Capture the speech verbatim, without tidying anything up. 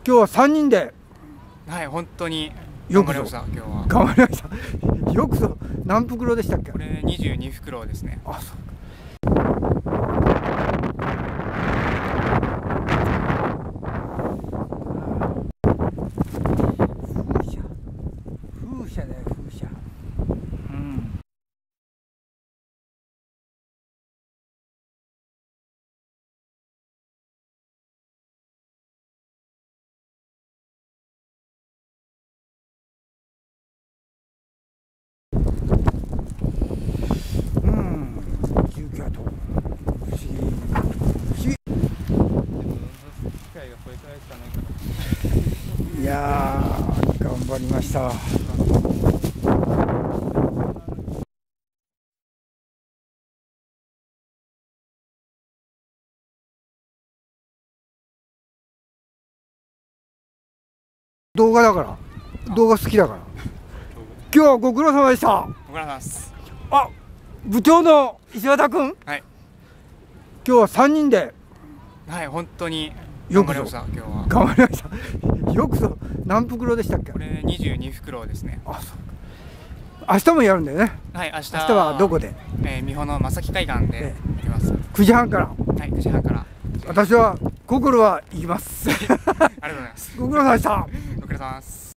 今日はさんにんではい、本当によくぞ頑張りました、今日は。 頑張りました。よくぞ何袋でしたっけ？ これにじゅうに袋ですね。 あ、そう。風車、風車だよ、風車。うん。うん、住居跡。不思議。不思議。いやー、頑張りました。動画だから、動画好きだから。今日はご苦労様でした。 ご苦労様です。 あ、部長の石渡君。 はい。 今日はさんにんで。 はい、本当によくぞ頑張りました、今日は。 頑張りました。よくぞ何袋でしたっけ？ これにじゅうに袋ですね。 あ、そう。明日もやるんだよね。 はい、明日。 明日はどこで？ えー、美穂の正木海岸でやります。 くじはんから。 はい、くじはんから。 私は心は行きます。 ありがとうございます。 ご苦労様でした。 ご苦労様です。